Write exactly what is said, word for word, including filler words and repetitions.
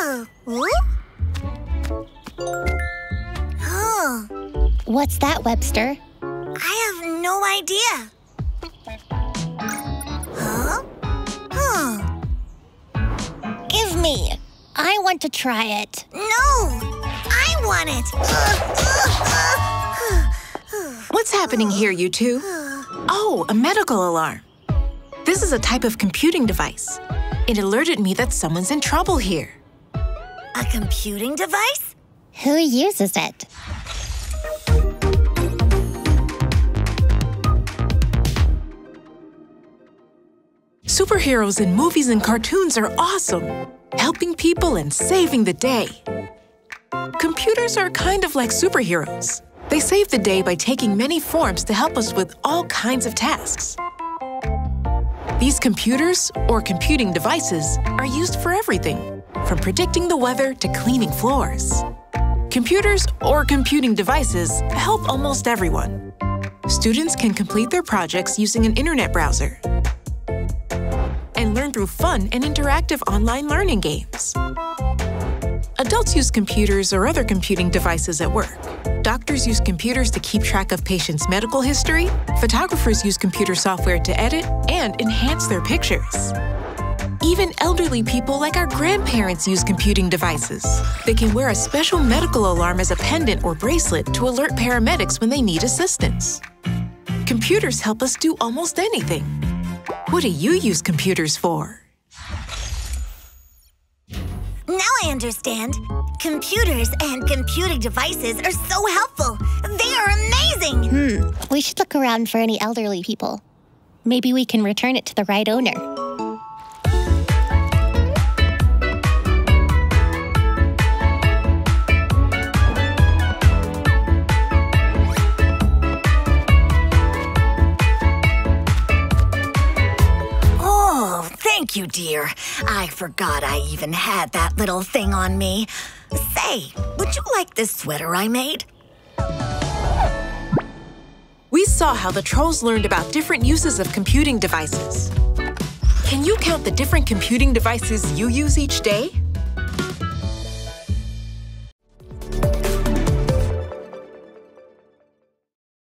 Oh. Oh. What's that, Webster? I have no idea. Huh? Huh. Give me. I want to try it. No! I want it! What's happening here, you two? Oh, a medical alarm. This is a type of computing device. It alerted me that someone's in trouble here. A computing device? Who uses it? Superheroes in movies and cartoons are awesome, helping people and saving the day. Computers are kind of like superheroes. They save the day by taking many forms to help us with all kinds of tasks. These computers, or computing devices, are used for everything, from predicting the weather to cleaning floors. Computers, or computing devices, help almost everyone. Students can complete their projects using an internet browser and learn through fun and interactive online learning games. Adults use computers or other computing devices at work. Doctors use computers to keep track of patients' medical history. Photographers use computer software to edit and enhance their pictures. Even elderly people like our grandparents use computing devices. They can wear a special medical alarm as a pendant or bracelet to alert paramedics when they need assistance. Computers help us do almost anything. What do you use computers for? Now I understand. Computers and computing devices are so helpful. They are amazing! Hmm, we should look around for any elderly people. Maybe we can return it to the right owner. Thank you, dear. I forgot I even had that little thing on me. Say, would you like this sweater I made? We saw how the trolls learned about different uses of computing devices. Can you count the different computing devices you use each day?